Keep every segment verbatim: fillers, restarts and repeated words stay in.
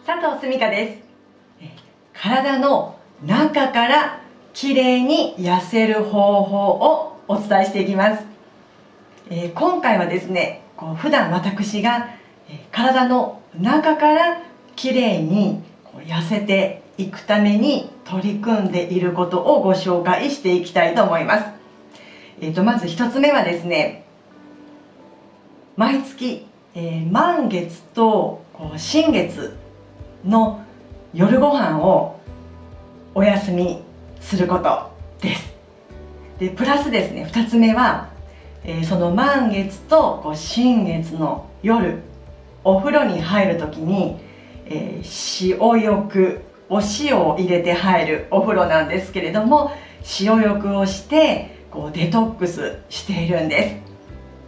佐藤すみかです。体の中からきれいに痩せる方法をお伝えしていきます。えー、今回はですね、こう普段私が体の中からきれいにこう痩せていくために取り組んでいることをご紹介していきたいと思います。えー、とまず一つ目はですね、毎月、えー、満月とこう新月の夜ご飯をお休みすることです。でプラスですね、ふたつめは、えー、その満月とこう新月の夜お風呂に入る時に、えー、塩浴お塩を入れて入るお風呂なんですけれども、塩浴をしてこうデトックスしているんです。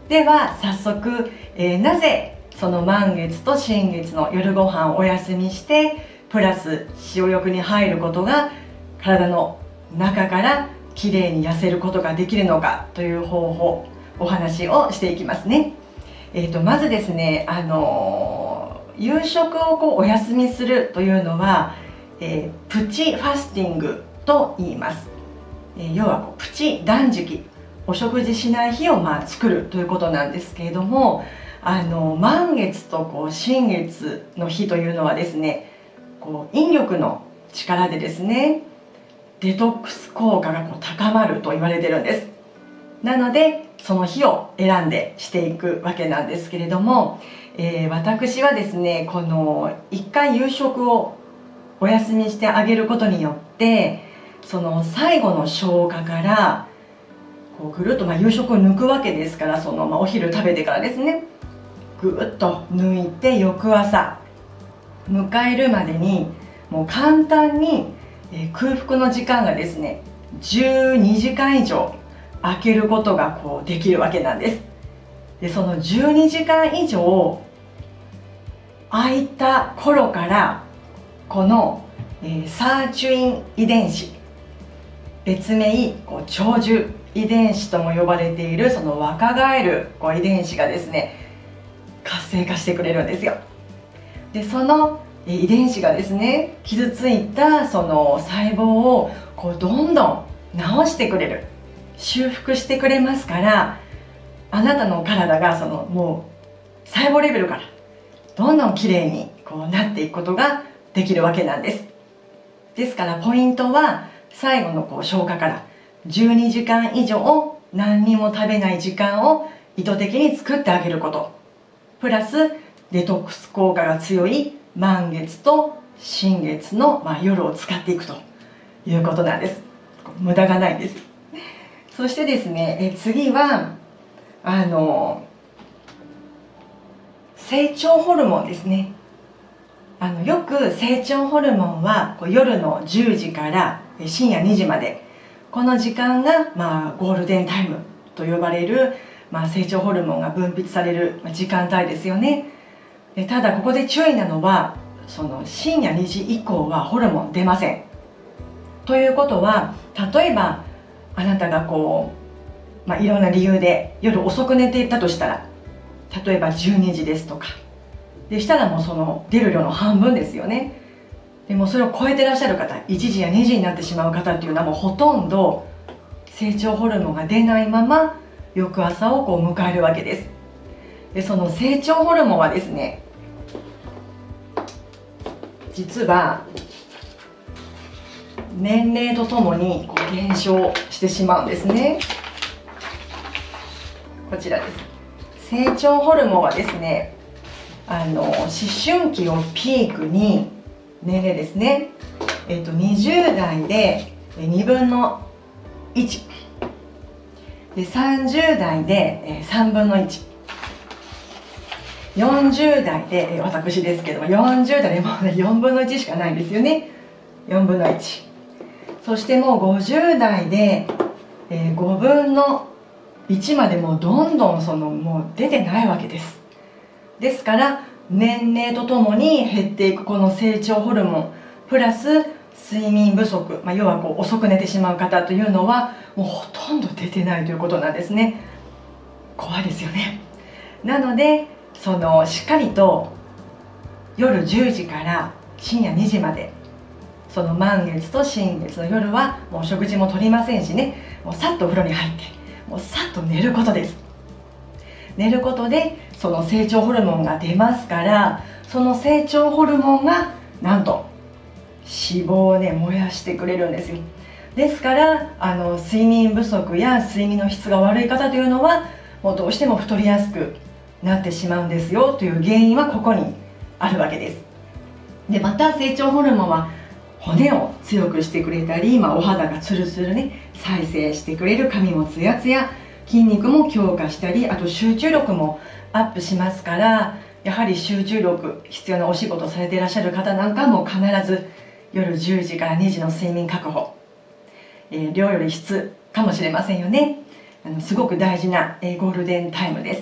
では早速、えー、なぜその満月と新月の夜ご飯をお休みしてプラス塩浴に入ることが体の中からきれいに痩せることができるのかという方法、お話をしていきますね。えー、とまずですね、あのー、夕食をこうお休みするというのは、えー、プチファスティングと言います。えー、要はこうプチ断食、お食事しない日をまあ作るということなんですけれども、あの満月とこう新月の日というのはですね、こう引力の力でですね、デトックス効果がこう高まると言われてるんです。なのでその日を選んでしていくわけなんですけれども、えー、私はですね、このいっかい夕食をお休みしてあげることによって、その最後の消化からこうぐるっと、まあ夕食を抜くわけですから、その、まあ、お昼食べてからですね、ぐっと抜いて翌朝迎えるまでにもう簡単に、えー、空腹の時間がですねじゅうにじかん以上空けることがこうできるわけなんです。でそのじゅうにじかん以上空いた頃からこの、えー、サーチュイン遺伝子、別名こう長寿遺伝子とも呼ばれているその若返るこう遺伝子がですね活性化してくれるんですよ。でその遺伝子がですね、傷ついたその細胞をこうどんどん治してくれる、修復してくれますから、あなたの体がそのもう細胞レベルからどんどんきれいにこうなっていくことができるわけなんです。ですからポイントは最後のこう消化からじゅうにじかん以上何にも食べない時間を意図的に作ってあげること、プラスデトックス効果が強い満月と新月の、まあ、夜を使っていくということなんです。無駄がないんです。そしてですね、え次はあの成長ホルモンですね。あのよく成長ホルモンはこう夜のじゅうじから深夜にじまで、この時間が、まあ、ゴールデンタイムと呼ばれる、まあ、成長ホルモンが分泌される時間帯ですよね。でただここで注意なのは、その深夜にじ以降はホルモン出ません。ということは、例えばあなたがこう、まあ、いろんな理由で夜遅く寝ていたとしたら、例えばじゅうにじですとかでしたら、もうその出る量の半分ですよね。でもそれを超えてらっしゃる方、いちじやにじになってしまう方っていうのはもうほとんど成長ホルモンが出ないまま翌朝をこう迎えるわけです。でその成長ホルモンはですね、実は年齢とともにこう減少してしまうんですね。こちらです。成長ホルモンはですね、あの思春期をピークに年齢ですね、えー、とにじゅうだいでにぶんのいちで、さんじゅうだいでさんぶんのいち、よんじゅうだいで、私ですけどもよんじゅうだいでもう、ね、よんぶんのいちしかないんですよね。よんぶんのいち。そしてもうごじゅうだいで、えー、ごぶんのいちまでもうどんどんそのもう出てないわけです。ですから年齢とともに減っていくこの成長ホルモンプラス睡眠不足、まあ、要はこう遅く寝てしまう方というのはもうほとんど出てないということなんですね。怖いですよね。なのでそのしっかりと夜じゅうじから深夜にじまで、その満月と新月の夜はもう食事もとりませんしね、もうさっとお風呂に入ってもうさっと寝ることです。寝ることでその成長ホルモンが出ますから、その成長ホルモンがなんと脂肪をね燃やしてくれるんですよ。ですからあの睡眠不足や睡眠の質が悪い方というのはもうどうしても太りやすくなってしまうんですよという原因はここにあるわけです。でまた成長ホルモンは骨を強くしてくれたり、まあ、お肌がツルツルね再生してくれる、髪もツヤツヤ、筋肉も強化したり、あと集中力もアップしますから、やはり集中力必要なお仕事されていらっしゃる方なんかも必ず夜じゅうじからにじの睡眠確保、えー、量より質かもしれませんよね。あのすごく大事な、えー、ゴールデンタイムです。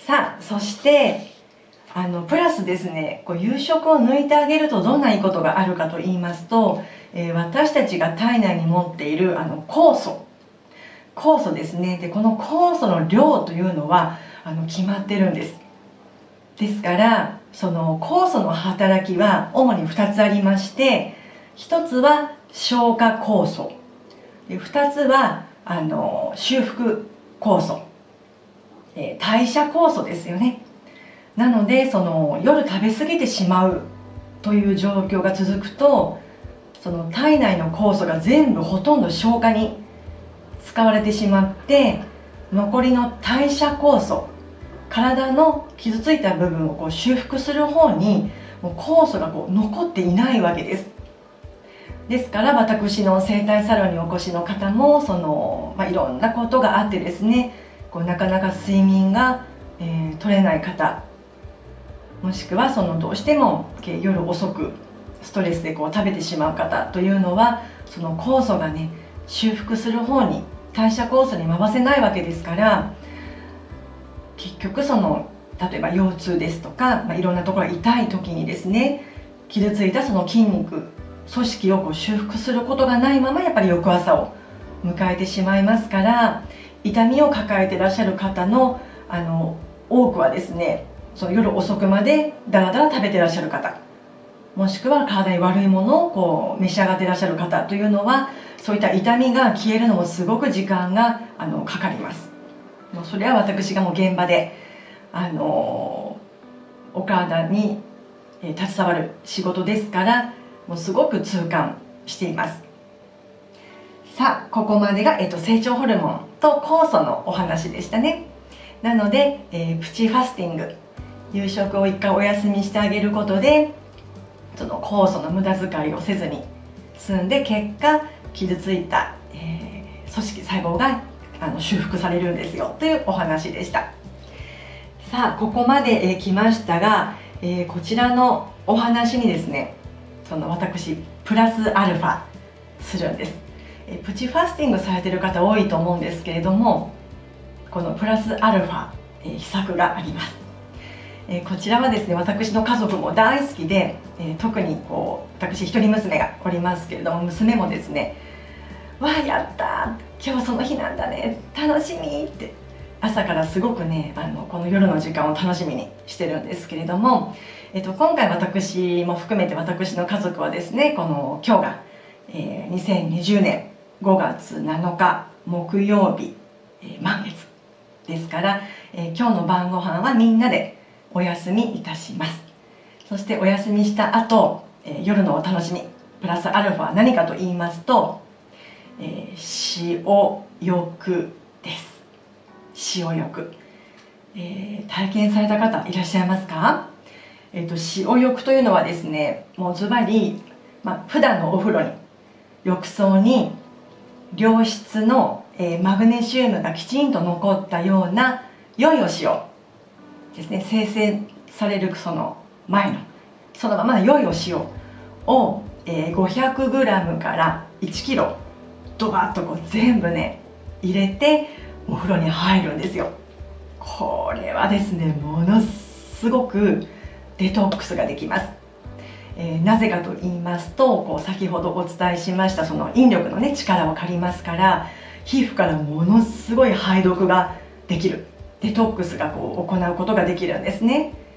さあそしてあのプラスですね、こう夕食を抜いてあげるとどんないいことがあるかと言いますと、えー、私たちが体内に持っているあの酵素酵素ですね。でこの酵素の量というのはあの決まってるんです。ですからその酵素の働きは主にふたつありまして、ひとつは消化酵素で、ふたつはあの修復酵素、えー、代謝酵素ですよね。なのでその夜食べ過ぎてしまうという状況が続くと、その体内の酵素が全部ほとんど消化に使われてしまって、残りの代謝酵素、体の傷ついた部分をこう修復する方にもう酵素がこう残っていないわけです。ですから私の整体サロンにお越しの方もその、まあ、いろんなことがあってですね、こうなかなか睡眠が、えー、取れない方、もしくはそのどうしても夜遅くストレスでこう食べてしまう方というのは、その酵素がね修復する方に代謝酵素に回せないわけですから、結局その例えば腰痛ですとか、まあ、いろんなところが痛い時にですね、傷ついたその筋肉組織をこう修復することがないままやっぱり翌朝を迎えてしまいますから、痛みを抱えていらっしゃる方のあの多くはですね、その夜遅くまでだらだら食べてらっしゃる方、もしくは体に悪いものをこう召し上がっていらっしゃる方というのは、そういった痛みが消えるのもすごく時間があのかかります。もうそれは私がもう現場であのお体に携わる仕事ですから、もうすごく痛感しています。さあここまでが、えっと、成長ホルモンと酵素のお話でしたね。なので、えー、プチファスティング、夕食を一回お休みしてあげることでその酵素の無駄遣いをせずに済んで、結果傷ついた、えー、組織細胞があの修復されるんですよというお話でした。さあここまで、えー、来ましたが、えー、こちらのお話にですね、その私プラスアルファするんです。えー、プチファスティングされている方多いと思うんですけれども、このプラスアルファ、えー、秘策があります。えー、こちらはですね、私の家族も大好きで、えー、特にこう私一人娘がおりますけれども、娘もですね、わあやったー、今日その日なんだね、楽しみって朝からすごくね、あのこの夜の時間を楽しみにしてるんですけれども、えっと、今回私も含めて私の家族はですね、この今日が、えー、にせんにじゅうねんごがつなのか木曜日、えー、満月ですから、えー、今日の晩ご飯はみんなでお休みいたします。そしてお休みした後、えー、夜のお楽しみプラスアルファは何かと言いますと、えー、塩浴です。塩浴、えー、体験された方いらっしゃいますか？えーと、塩浴というのはですね、もうズバリ、まあ、普段のお風呂に浴槽に良質の、えー、マグネシウムがきちんと残ったような良いお塩ですね、生成されるその前のそのままの良いお塩を、えー、ごひゃくグラム からいちキロドバッとこう全部ね入れてお風呂に入るんですよ。これはですね、ものすごくデトックスができます。えー、なぜかと言いますと、こう先ほどお伝えしましたその引力のね力を借りますから、皮膚からものすごい排毒ができる、デトックスがこう行うことができるんですね。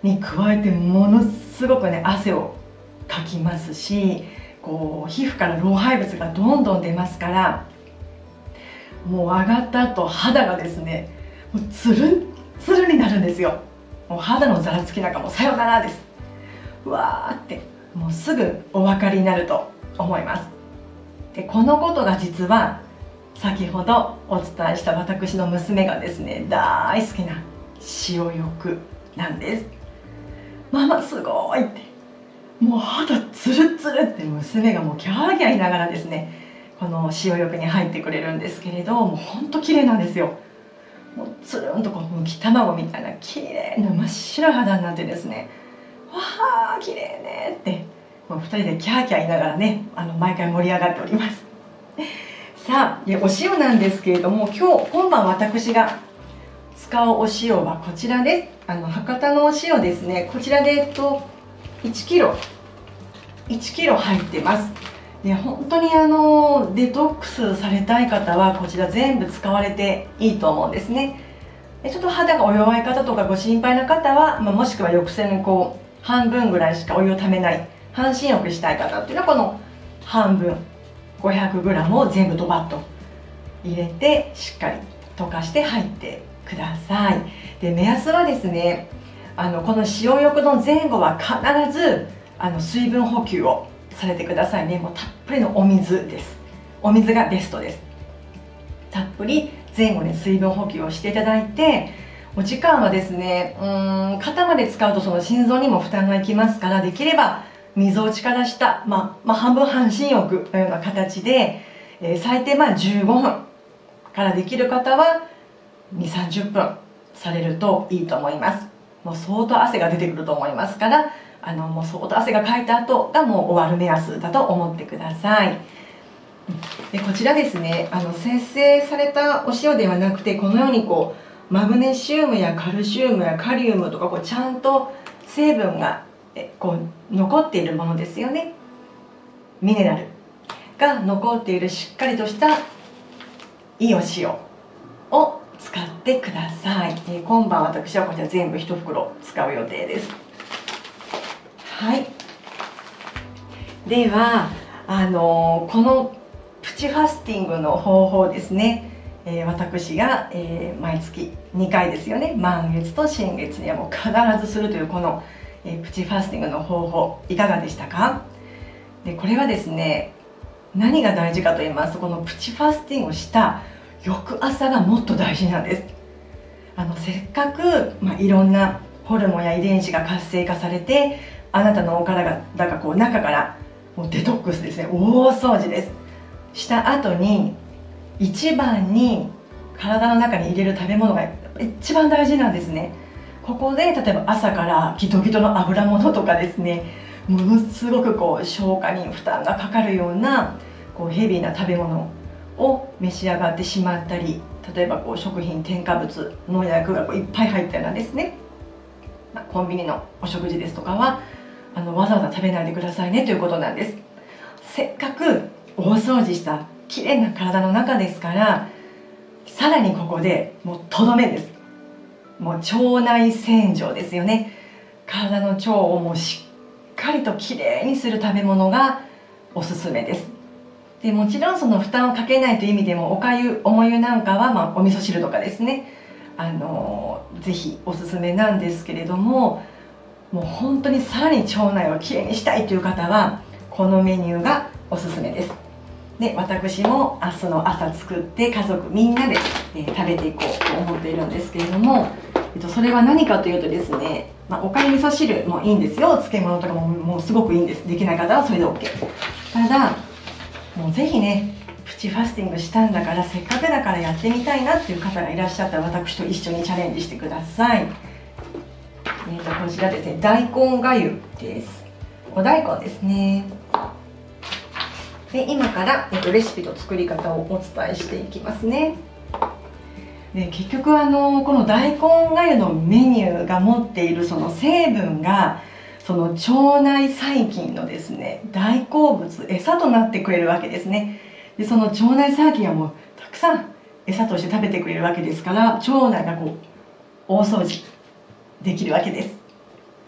に加えてものすごくね汗をかきますし、こう皮膚から老廃物がどんどん出ますから、もう上がった後肌がですねもうツルンツルンになるんですよ。もう肌のざらつきなんかもさよならです。うわーってもうすぐお分かりになると思います。でこのことが実は先ほどお伝えした私の娘がですね大好きな塩浴なんです。ママすごいって、もう肌ツルツルって娘がもうキャーキャー言いながらですねこの塩浴に入ってくれるんですけれど、もうほんと綺麗なんですよ。もうつるんとこうむき卵みたいな綺麗な真っ白い肌になってですね、わあ綺麗ねってもうふたりでキャーキャー言いながらねあの毎回盛り上がっております。さあでお塩なんですけれども、今日今晩私が使うお塩はこちらです。あの博多のお塩ですね。こちらでえっといちキロいちキロ入ってます。で本当にあのデトックスされたい方はこちら全部使われていいと思うんですね。でちょっと肌がお弱い方とかご心配な方は、まあ、もしくは浴槽にこう半分ぐらいしかお湯をためない半身浴したい方っていうのはこの半分 ごひゃくグラム を全部ドバッと入れてしっかり溶かして入ってください。で目安はですね、あのこの塩浴の前後は必ずあの水分補給をされてくださいね。もうたっぷりのお水です。お水がベストです。たっぷり前後に水分補給をしていただいて、お時間はですね、うーん肩まで使うとその心臓にも負担がいきますから、できればみぞおちから下、まあ、まあ半分半身浴のような形で、えー、最低まあじゅうごふんからできる方はにじゅうさんじゅっぷんされるといいと思います。もう相当汗が出てくると思いますから、あのもう相当汗がかいた後がもう終わる目安だと思ってください。でこちらですね、あの精製されたお塩ではなくて、このようにこうマグネシウムやカルシウムやカリウムとかこうちゃんと成分がこう残っているものですよね。ミネラルが残っているしっかりとしたいいお塩を使ってください。え今晩私はこちら全部いち袋使う予定です。はい、ではあのこのプチファスティングの方法ですね、えー、私が、えー、毎月にかいですよね、満月と新月にはもう必ずするというこの、えー、プチファスティングの方法いかがでしたか？でこれはですね、何が大事かと言いますと、このプチファスティングをした翌朝がもっと大事なんです。あのせっかく、まあ、いろんなホルモンや遺伝子が活性化されて、あなたのお体がこう中からもうデトックスですね、大掃除ですした後に一番に体の中に入れる食べ物が一番大事なんですね。ここで例えば朝からギトギトの油物とかですね、ものすごくこう消化に負担がかかるようなこうヘビーな食べ物を召し上がってしまったり、例えばこう食品添加物農薬がこういっぱい入ったようなですね、まあ、コンビニのお食事ですとかはあのわざわざ食べないでくださいねということなんです。せっかく大掃除したきれいな体の中ですから、さらにここでもうとどめです。もう腸内洗浄ですよね。体の腸をもうしっかりときれいにする食べ物がおすすめです。でもちろんその負担をかけないという意味でも、おかゆ重湯なんかは、まあ、お味噌汁とかですね、あのぜひおすすめなんですけれども、もう本当にさらに腸内をきれいにしたいという方はこのメニューがおすすめです。で私も明日の朝作って家族みんなで、えー、食べていこうと思っているんですけれども、えっと、それは何かというとですね、まあ、おかゆ味噌汁もいいんですよ、漬物とかももうすごくいいんです。できない方はそれで オーケー。 ただもうぜひね、プチファスティングしたんだからせっかくだからやってみたいなっていう方がいらっしゃったら、私と一緒にチャレンジしてください。えー、とこちらですね、大根がゆです。お大根ですね。で今から、えー、とレシピと作り方をお伝えしていきますね。で結局あのこの大根がゆのメニューが持っているその成分が、その腸内細菌のですね大好物、餌となってくれるわけですね。でその腸内細菌はもうたくさん餌として食べてくれるわけですから、腸内がこう大掃除できるわけです。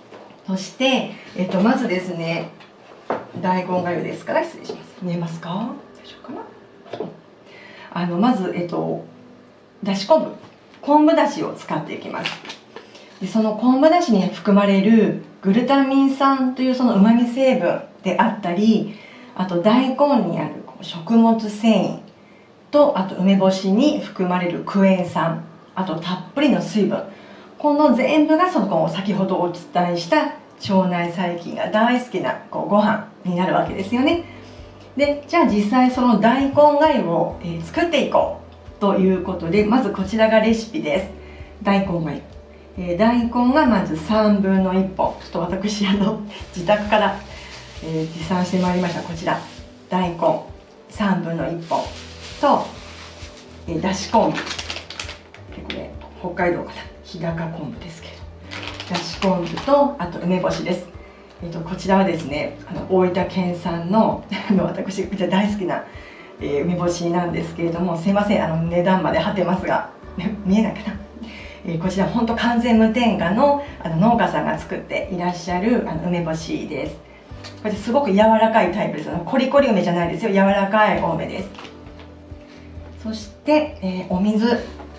そして、えっと、まずですね、大根がゆですから失礼します。見えますか？大丈夫かな？あのまず、えっと、だし昆布昆布だしを使っていきます。でその昆布だしに含まれるグルタミン酸というそのうまみ成分であったり、あと大根にある食物繊維と、あと梅干しに含まれるクエン酸、あとたっぷりの水分、この全部がその先ほどお伝えした腸内細菌が大好きなこうご飯になるわけですよね。でじゃあ実際その大根がゆを、えー、作っていこうということで、まずこちらがレシピです。大根がゆ、えー、大根がまずさんぶんのいっぽん、ちょっと私あの自宅から、えー、持参してまいりました。こちら大根さんぶんのいっぽんと、えー、だし昆布、これ北海道から日高昆布ですけど、だし昆布と、あと梅干しです。えー、とこちらはですね、あの大分県産の私大好きな、えー、梅干しなんですけれども、すいません、あの値段まで果てますが見えないかな、えー、こちら本当完全無添加の、あの農家さんが作っていらっしゃるあの梅干しです。これすごく柔らかいタイプです。コリコリ梅じゃないですよ、柔らかいお梅です。そして、えー、お水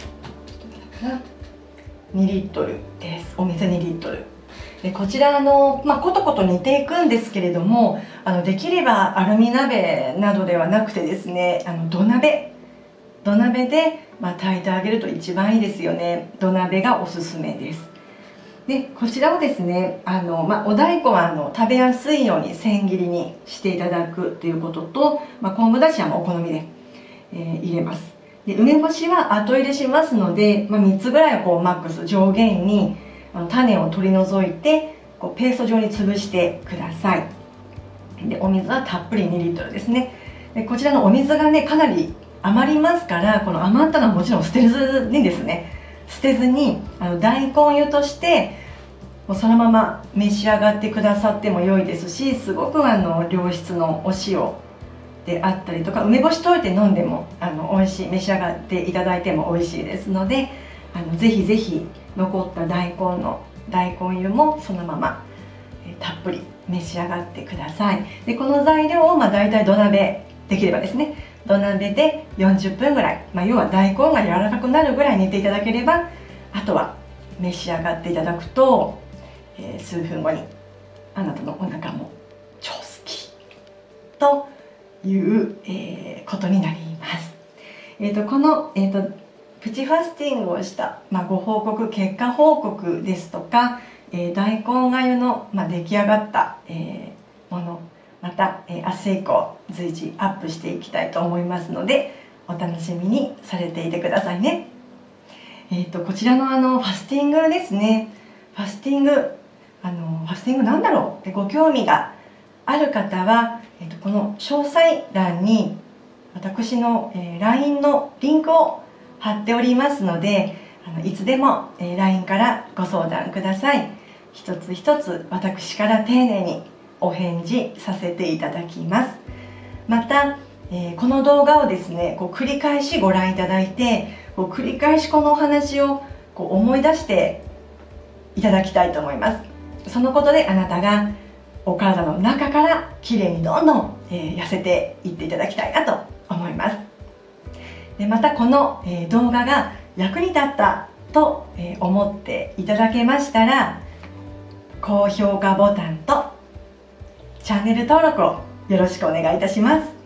にリットルです。お水にリットルで、こちらの、まあ、コトコト煮ていくんですけれども、あのできればアルミ鍋などではなくてですね、あの土鍋土鍋で、まあ、炊いてあげると一番いいですよね。土鍋がおすすめです。でこちらをですね、あの、まあ、お大根はあの食べやすいように千切りにしていただくということと、まあ、昆布だしはもうお好みで、えー、入れます。で梅干しは後入れしますので、まあ、みっつぐらいをこうマックス上限にあの種を取り除いてこうペースト状に潰してください。でお水はたっぷりにリットルですね。でこちらのお水がねかなり余りますから、この余ったのはもちろん捨てずにですね、捨てずにあの大根湯としてもうそのまま召し上がってくださっても良いですし、すごくあの良質のお塩であったりとか、梅干し溶いて飲んでもあの美味しい、召し上がっていただいても美味しいですので、あのぜひぜひ残った大根の大根湯もそのままえたっぷり召し上がってください。でこの材料をまあ大体土鍋できればですね、土鍋でよんじゅっぷんぐらい、まあ、要は大根が柔らかくなるぐらい煮ていただければ、あとは召し上がっていただくと、えー、数分後にあなたのお腹も超すっきりという、えー、ことになります。えー、とこの、えー、とプチファスティングをした、まあ、ご報告、結果報告ですとか、えー、大根がゆの、まあ、出来上がった、えー、もの、また、えー、明日以降随時アップしていきたいと思いますので、お楽しみにされていてくださいね。えー、とこちらのあのファスティングですね、ファスティングあのファスティングなんだろうってご興味がある方は、えー、とこの詳細欄に私の、えー、ライン のリンクを貼っておりますので、あのいつでも、えー、ライン からご相談ください。一つ一つ私から丁寧にお返事させていただきます。また、えー、この動画をですねこう繰り返しご覧いただいて、こう繰り返しこのお話をこう思い出していただきたいと思います。そのことであなたがお体の中からきれいにどんどん、えー、痩せていっていただきたいなと思います。でまたこの、えー、動画が役に立ったと、えー、思っていただけましたら、高評価ボタンとチャンネル登録をよろしくお願いいたします。